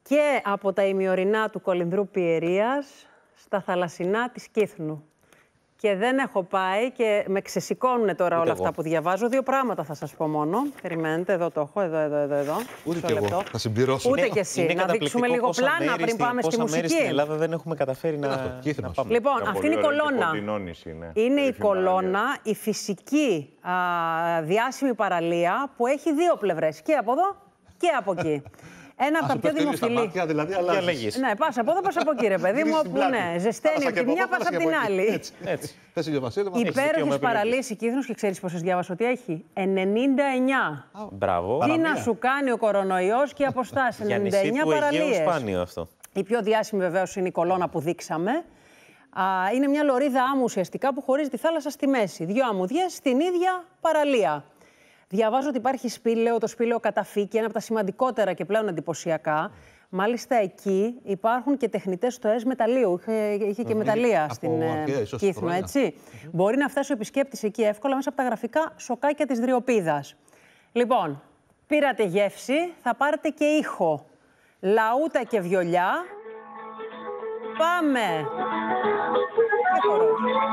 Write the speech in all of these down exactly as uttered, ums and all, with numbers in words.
και από τα ημιορεινά του Κολυνδρού Πιερίας στα θαλασσινά της Κύθνου. Και δεν έχω πάει και με ξεσηκώνουν τώρα Ούτε όλα εγώ. αυτά που διαβάζω. Δύο πράγματα θα σας πω μόνο. Περιμένετε, εδώ το έχω, εδώ, εδώ, εδώ. εδώ. Ούτε και εγώ, θα συμπληρώσω. Ούτε και εσύ. Να δείξουμε λίγο πλάνα πριν πάμε στη μουσική. Μέρη στην Ελλάδα δεν έχουμε καταφέρει να, να πάμε. Λοιπόν, αυτή είναι η κολόνα. Είναι, είναι η κολόνα, η φυσική α, διάσημη παραλία που έχει δύο πλευρές. Και από εδώ και από εκεί. Ένα από τα πιο δημοφιλή. Δηλαδή, ναι, πας από εδώ, πας από εκεί, ρε παιδί μου, όπου ναι, ζεσταίνει από τη μια, πας από την άλλη. Η υπέροχη παραλία η Κύθνος, και ξέρεις πόσες διάβασα ότι έχει? ενενήντα εννιά. Μπράβο. Τι να σου κάνει ο κορονοϊός και οι αποστάσεις. ενενήντα εννιά παραλίες. Σπάνιο αυτό. Η πιο διάσημη βεβαίως είναι η κολόνα που δείξαμε. Είναι μια λωρίδα άμμου ουσιαστικά που χωρίζει τη θάλασσα στη μέση. Δύο αμμουδιές στην ίδια παραλία. Διαβάζω ότι υπάρχει σπήλαιο, το σπήλαιο Καταφύκη, ένα από τα σημαντικότερα και πλέον εντυπωσιακά. Μάλιστα εκεί υπάρχουν και τεχνητές στοές μεταλλίου. Είχε, είχε και μεταλλεία από στην αρχαία, Κύθνο, έτσι. Mm-hmm. Μπορεί να φτάσει ο επισκέπτης εκεί εύκολα μέσα από τα γραφικά σοκάκια της Δριοπίδας. Λοιπόν, πήρατε γεύση, θα πάρετε και ήχο. Λαούτα και βιολιά. Πάμε! Και χορός.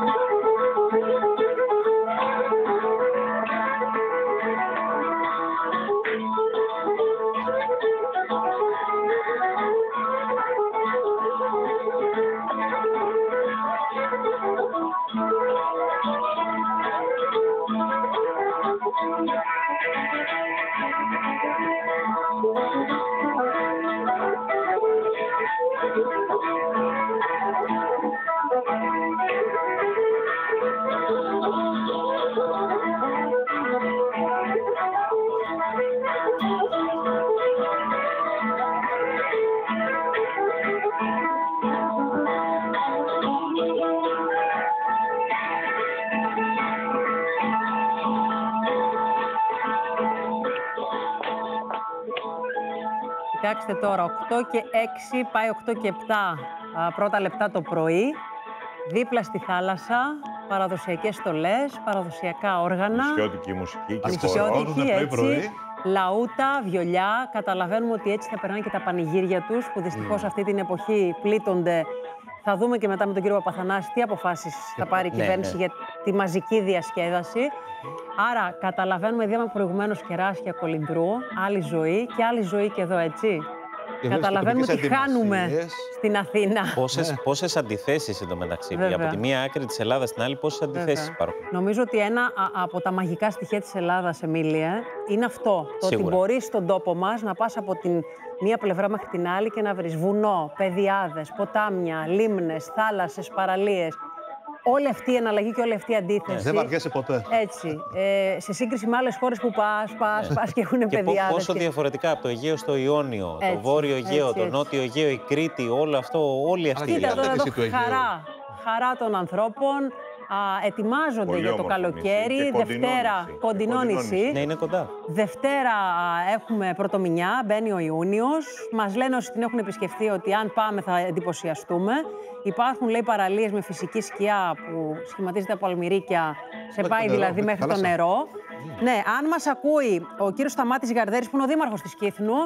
Κοιτάξτε τώρα, οκτώ και έξι, πάει οκτώ και επτά πρώτα λεπτά το πρωί, δίπλα στη θάλασσα, παραδοσιακές στολές, παραδοσιακά όργανα. Νησιώτικη μουσική και νησιώτικη, έτσι, λαούτα, βιολιά. Καταλαβαίνουμε ότι έτσι θα περνάνε και τα πανηγύρια τους, που δυστυχώς mm. αυτή την εποχή πλήττονται. Θα δούμε και μετά με τον κύριο Παπαθανάση τι αποφάσεις θα πάρει η ναι, κυβέρνηση ναι. για τη μαζική διασκέδαση. Άρα, καταλαβαίνουμε, είδαμε προηγουμένως κεράσια Κολυνδρού, άλλη ζωή και άλλη ζωή και εδώ, έτσι. Και καταλαβαίνουμε τι χάνουμε στην Αθήνα. Πόσες, ναι. πόσες αντιθέσεις εντωμεταξύ. Από τη μία άκρη της Ελλάδας στην άλλη, πόσες αντιθέσεις υπάρχουν. Νομίζω ότι ένα α, από τα μαγικά στοιχεία της Ελλάδας, Εμίλια, είναι αυτό. Το Σίγουρα. ότι μπορείς στον τόπο μας να πας από την μία πλευρά μέχρι την άλλη και να βρεις βουνό, πεδιάδες, ποτάμια, λίμνες, θάλασσες, παραλίες. Όλη αυτή η εναλλαγή και όλη αυτή η αντίθεση. Δεν βαριέσαι ποτέ. Έτσι. Ε, σε σύγκριση με άλλες χώρες που πας, πας, πας και έχουν πεδιάδες. Πόσο και... διαφορετικά από το Αιγαίο στο Ιόνιο, έτσι, το Βόρειο Αιγαίο, έτσι, το έτσι. Νότιο Αιγαίο, η Κρήτη, όλο αυτό, όλη αυτή η διαδικασία. Κοίτα τώρα εδώ, χαρά, χαρά των ανθρώπων. Α, ετοιμάζονται πολύ για το καλοκαίρι. Δευτέρα, κοντινό νησί. Ναι, είναι κοντά. Δευτέρα α, έχουμε πρωτομηνιά, μπαίνει ο Ιούνιος. Μας λένε όσοι την έχουν επισκεφθεί ότι αν πάμε θα εντυπωσιαστούμε. Υπάρχουν, λέει, παραλίες με φυσική σκιά που σχηματίζεται από αλμυρίκια. Σε πάει δηλαδή μέχρι το νερό. Ναι, αν μας ακούει ο κύριος Σταμάτης Γαρδέρης, που είναι ο δήμαρχος της Κύθνου.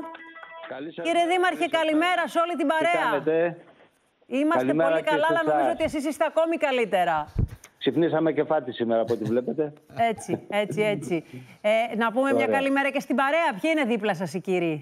Κύριε Δήμαρχε, καλημέρα σε όλη την παρέα. Είμαστε καλημέρα, πολύ καλά, αλλά νομίζω ότι εσείς είστε ακόμη καλύτερα. Ξυπνήσαμε και φάτι σήμερα, από ό,τι βλέπετε. Έτσι, έτσι, έτσι. Ε, να πούμε Ωραία. μια καλημέρα και στην παρέα. Ποιοι είναι δίπλα σας οι κύριοι?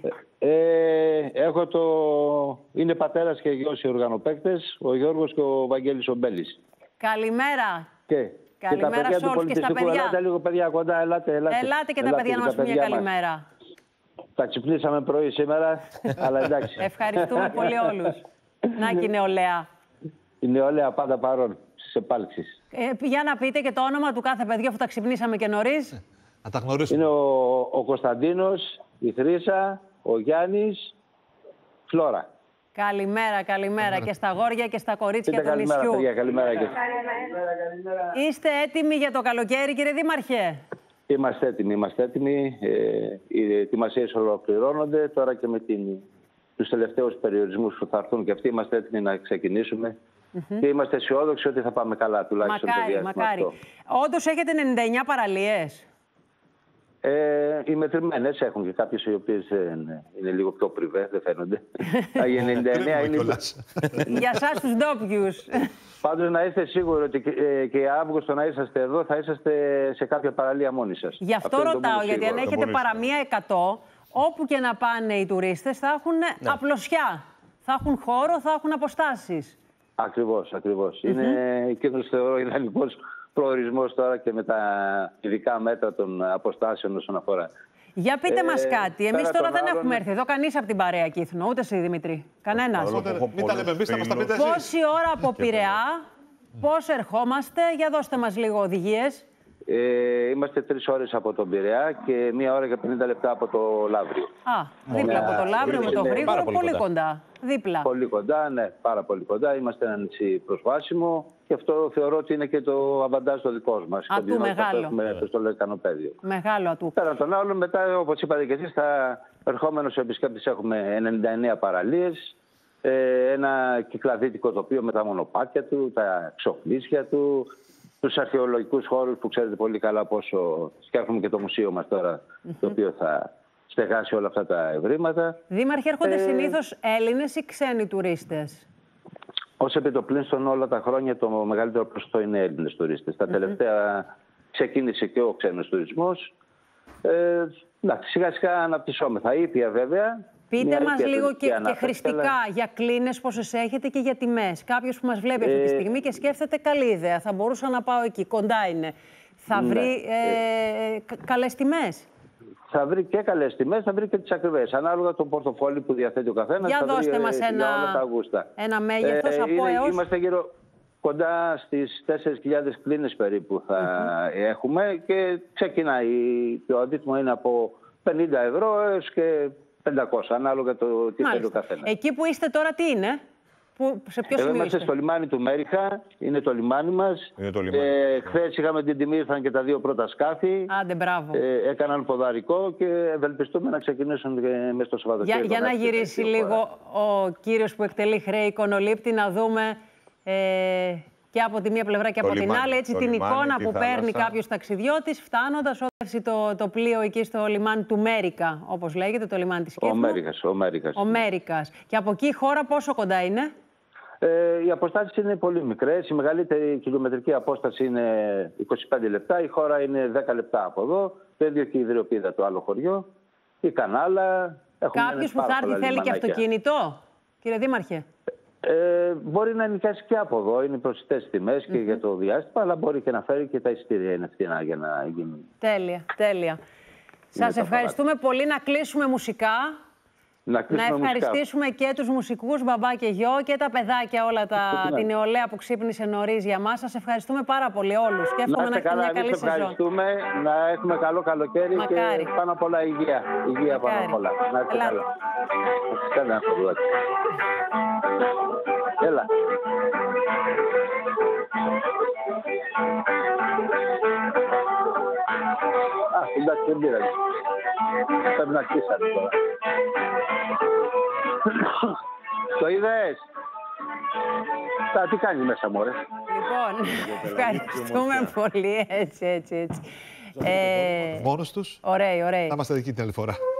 Ε, έχω το... Είναι πατέρας και γιος οι οργανοπαίκτες, ο Γιώργος και ο Βαγγέλης ο Μπέλης. Καλημέρα. Και, καλημέρα σε όλους και στα παιδιά. Ελάτε λίγο παιδιά κοντά, ελάτε. Ελάτε, ελάτε και ελάτε, τα παιδιά να μας πούν μια καλημέρα. Τα ξυπνήσαμε πρωί σήμερα, αλλά εντάξει. Ευχαριστούμε πολύ όλους. Να και η νεολαία. Η νεολαία πάντα παρόν στις επάλξεις. Ε, για να πείτε και το όνομα του κάθε παιδιού, αφού τα ξυπνήσαμε και νωρίς. Να τα γνωρίσουμε. Είναι ο, ο Κωνσταντίνος, η Θρύσα, ο Γιάννης, Φλόρα. Καλημέρα, καλημέρα, καλημέρα και στα αγόρια και στα κορίτσια Πείτε του καλημέρα, νησιού. Παιδιά, καλημέρα, και... καλημέρα, καλημέρα. Είστε έτοιμοι για το καλοκαίρι, κύριε Δήμαρχε? Είμαστε έτοιμοι, είμαστε έτοιμοι. Ε, οι ετοιμασίες ολοκληρώνονται τώρα και με την... τους τελευταίους περιορισμούς που θα έρθουν και αυτοί είμαστε έτοιμοι να ξεκινήσουμε. Mm-hmm. Και είμαστε αισιόδοξοι ότι θα πάμε καλά, τουλάχιστον μακάρι, το διάστημα μακάρι. αυτό. Όντως έχετε ενενήντα εννιά παραλίες. Ε, οι μετρημένες έχουν και κάποιες οι οποίες είναι, είναι λίγο πιο πριβέ, δεν φαίνονται. Η ενενήντα εννέα είναι... Για εσάς τους ντόπιους. Πάντως να είστε σίγουροι ότι και Αύγουστο να είσαστε εδώ, θα είσαστε σε κάποια παραλία μόνοι σας. Γι' αυτό, αυτό ρωτάω, γιατί αν έχετε παραμία εκατό, όπου και να πάνε οι τουρίστες θα έχουν ναι. απλωσιά. Θα έχουν χώρο, θα έχουν αποστάσεις. Ακριβώς, ακριβώς. Mm-hmm. Είναι εκείνος θεωρώ ιδανικός προορισμός τώρα και με τα ειδικά μέτρα των αποστάσεων όσον αφορά. Για πείτε ε, μας κάτι. Εμείς τώρα δεν άλλων... έχουμε έρθει εδώ κανείς από την παρέα Κύθνο, ούτε εσύ Δημητρή. Κανένας. Μην τα λέμε εμείς, θα μας τα πείτε εσείς. Πόση ώρα από Πειραιά, πώς ερχόμαστε, για δώστε μας λίγο οδηγίες. Ε, είμαστε τρεις ώρες από τον Πειραιά και μία ώρα και πενήντα λεπτά από το Λαύριο. Α, δίπλα από το Λαύριο με το Γρήγορο, πολύ, πολύ κοντά. Δίπλα. Πολύ κοντά, ναι, πάρα πολύ κοντά. Είμαστε ένα νησί προσβάσιμο και αυτό θεωρώ ότι είναι και το αβαντάζ το δικό μας. Ατού μεγάλο. Με το λεκανοπέδιο. Μεγάλο ατού. Πέραν των άλλων, μετά, όπως είπατε και εσείς, θα ερχόμενος επισκέπτης έχουμε ενενήντα εννέα παραλίες, ένα κυκλαδίτικο τοπίο με τα μονοπάτια του, τα εξοπλίσια του, τους αρχαιολογικούς χώρους που ξέρετε πολύ καλά πόσο φτιάχνουμε και το μουσείο μας τώρα, mm-hmm. το οποίο θα στεγάσει όλα αυτά τα ευρήματα. Δήμαρχε, έρχονται ε... συνήθως Έλληνες ή ξένοι τουρίστες? Ως επιτοπλίστων όλα τα χρόνια το μεγαλύτερο ποσοστό είναι Έλληνες τουρίστες. Τα mm-hmm. τελευταία ξεκίνησε και ο ξένος τουρισμός. Ε, εντάξει, σιγά σιγά αναπτυσσόμεθα. Ήπια βέβαια. Πείτε μας λίγο και, και χρηστικά αλλά... για κλίνες πόσες έχετε και για τιμές. Κάποιος που μας βλέπει αυτή τη στιγμή και σκέφτεται καλή ιδέα. Θα μπορούσα να πάω εκεί, κοντά είναι. Θα βρει ναι. ε, ε, καλές τιμές. Θα βρει και καλές τιμές, θα βρει και τις ακριβές. Ανάλογα το πορτοφόλι που διαθέτει ο καθένας. Για θα δώστε βρει, μας ε, ένα, ένα μέγεθος ε, από είναι, έως... Είμαστε γύρω κοντά στις τέσσερις χιλιάδες κλίνες περίπου θα mm-hmm. έχουμε και ξεκινάει. Το αντίτιμο είναι από πενήντα ευρώ έως και πεντακόσια, ανάλογα το τι θέλει ο καθένας. Εκεί που είστε τώρα τι είναι? Που, σε ποιο Εδώ σημείο είμαστε είστε? Στο λιμάνι του Μέριχα, είναι το λιμάνι μας. Είναι το λιμάνι. Ε, χθες είχαμε την τιμή, ήρθαν και τα δύο πρώτα σκάφη. Άντε, μπράβο. Ε, έκαναν ποδαρικό και ευελπιστούμε να ξεκινήσουν μέσα στο Σαββατοκύριακο. Για, για να γυρίσει λίγο ο κύριος που εκτελεί χρέη εικονολήπτη, να δούμε ε, και από τη μία πλευρά και το από λιμάνι, την άλλη έτσι, την λιμάνι, εικόνα τη που θάλασσα. Παίρνει κάποιος ταξιδιώτης φτάνοντας όδευση το, το πλοίο εκεί στο λιμάνι του Μέρικα, όπως λέγεται, το λιμάνι της Κύθνου. Ο Μέρικας. Ο Μέρικας. Ο Μέρικας. Και από εκεί η χώρα πόσο κοντά είναι? Ε, οι αποστάσεις είναι πολύ μικρές. Η μεγαλύτερη κιλομετρική απόσταση είναι είκοσι πέντε λεπτά. Η χώρα είναι δέκα λεπτά από εδώ. Το ίδιο και η Ιδρυοπίδα, το άλλο χωριό. Η Κανάλα. Κάποιος που θα έρθει θέλει και αυτοκίνητο, κύριε Δήμαρχε? Ε, μπορεί να νοικιάσει και από εδώ. Είναι προσιτές τιμές και mm-hmm. για το διάστημα, αλλά μπορεί και να φέρει και τα εισιτήρια. Είναι φθηνά για να γίνει. Τέλεια, τέλεια. Σας ευχαριστούμε πολύ. Να κλείσουμε μουσικά. Να, να ευχαριστήσουμε μουσικά. και τους μουσικούς μπαμπά και γιο και τα παιδάκια όλα τα, την νεολαία που ξύπνησε νωρίς για μας. Σας ευχαριστούμε πάρα πολύ όλους και εύχομαι να, να έχετε μια καλή σεζόν. Ευχαριστούμε, να έχουμε καλό καλοκαίρι. Μακάρι. Και πάνω απ' όλα υγεία. Υγεία πάνω απ' όλα. Να είστε καλά. Καλά. Έλα. Α, εντάξει, δεν πειράζει. Πρέπει να κλείσατε τώρα. Το είδες? Τα τι κάνει μέσα μου, ρε. Λοιπόν, ευχαριστούμε πολύ. Έτσι, έτσι, έτσι. Μόνος τους. Ωραίοι, ωραίοι. Θα είμαστε εκεί την άλλη φορά.